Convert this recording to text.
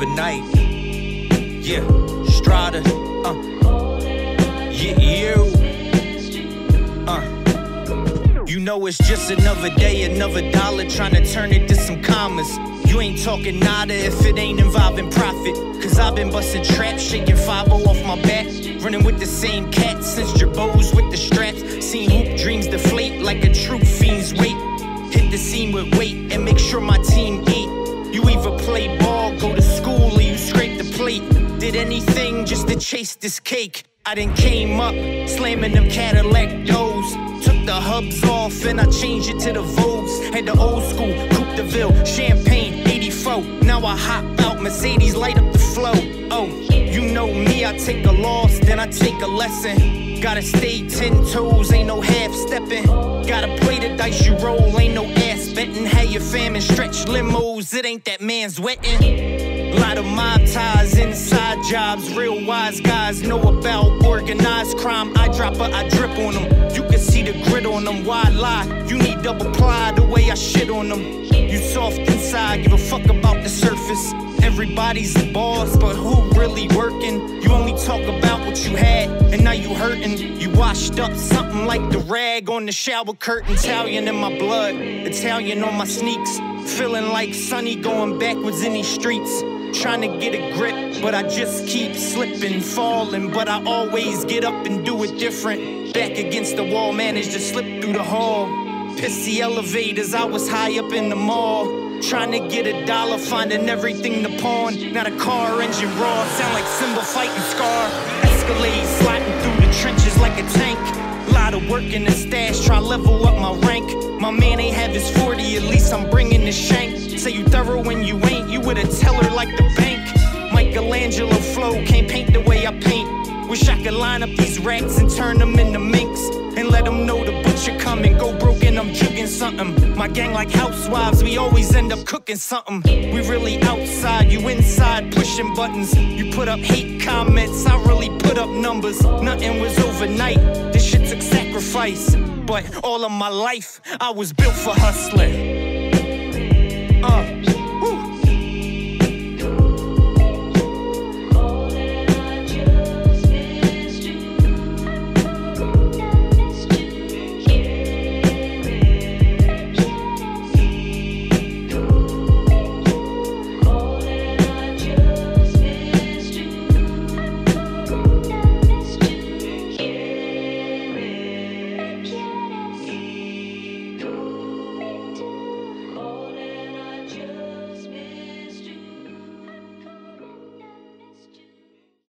overnight. Yeah, Strada. You know it's just another day, another dollar, trying to turn it to some commas. You ain't talking nada if it ain't involving profit. Cause I've been busting traps, shaking 5-0 off my back, running with the same cat since Jabos with the straps. Seen hoop dreams deflate like a true fiend's weight. Hit the scene with weight and make sure my team eat. You either play ball, go to school, or you scrape the plate. Did anything just to chase this cake. I done came up, slamming them Cadillac doors. Took the hubs off and I changed it to the Vogues. Had the old school, Coupe de Ville, Champagne, 84. Now I hop out, Mercedes light up the flow. Oh, you know me, I take a loss, then I take a lesson. Gotta stay 10 toes, ain't no half stepping. Gotta play the dice you roll, ain't no ass betting. Have your fam stretch limos, it ain't that man's wetting. Lot of mob ties, inside jobs, real wise guys know about organized crime. I drop her, I drip on them. You can see the grit on them, why lie? You need double ply the way I shit on them. You soft inside, give a fuck about the surface. Everybody's a boss, but who really working? You only talk about what you had, and now you hurting. You washed up something like the rag on the shower curtain. Italian in my blood, Italian on my sneaks. Feeling like Sonny going backwards in these streets. Trying to get a grip, but I just keep slipping, falling. But I always get up and do it different. Back against the wall, managed to slip through the hall. Pissy elevators, I was high up in the mall. Trying to get $1, finding everything to pawn. Now the car engine raw, sound like Simba fighting Scar. Escalade sliding through the trenches like a tank. Lot of work in the stash, try level up my rank. My man ain't have his 40, at least I'm bringing the shank. Say you thorough when you ain't, you with a teller like the bank. Michelangelo flow, can't paint the way I paint. Wish I could line up these racks and turn them into minks. And let them know the butcher coming, go broke and I'm jugging something. My gang like housewives, we always end up cooking something. We really outside, you inside pushing buttons. You put up hate comments, I really put up numbers. Nothing was overnight, this shit took sacrifice. But all of my life, I was built for hustling.